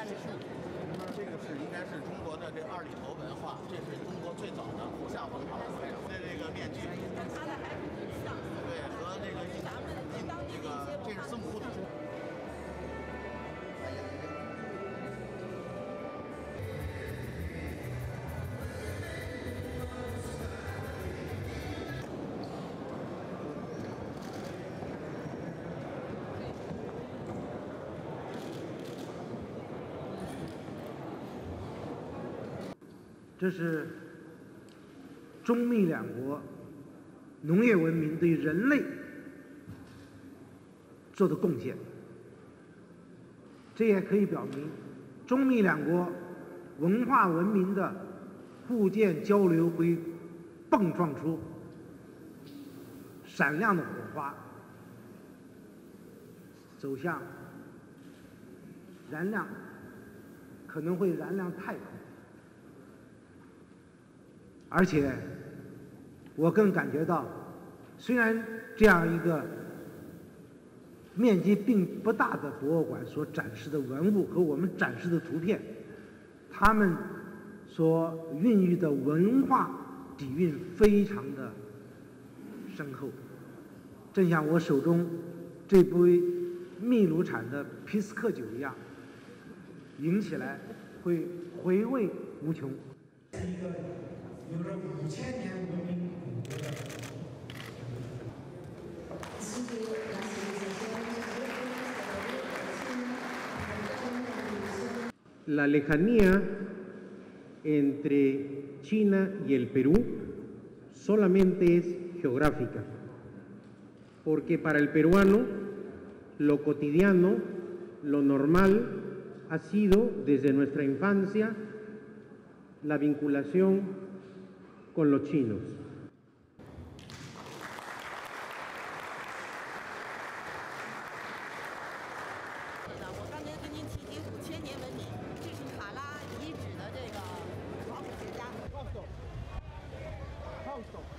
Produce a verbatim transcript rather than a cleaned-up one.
这是？这个是应该是中国的这二里头文化，这是中国最早的图像文化。这这个面具， 跟它的还是很像。 对，和这个咱们当地这个这是孙悟空。 这是中密两国农业文明对人类做的贡献。这也可以表明，中密两国文化文明的互鉴交流会迸放出闪亮的火花，走向燃亮，可能会燃亮太空。而且，我更感觉到，虽然这样一个面积并不大的博物馆所展示的文物和我们展示的图片，它们所孕育的文化底蕴非常的深厚。正像我手中这杯秘鲁产的皮斯克酒一样，饮起来会回味无穷。 有着五千年文明古国的。 La lejanía entre China y el Perú solamente es geográfica, porque para el peruano lo cotidiano, lo normal, ha sido desde nuestra infancia la vinculación con los chinos. 我刚才跟您提及五千年文明，这是卡拉遗址的这个考古学家。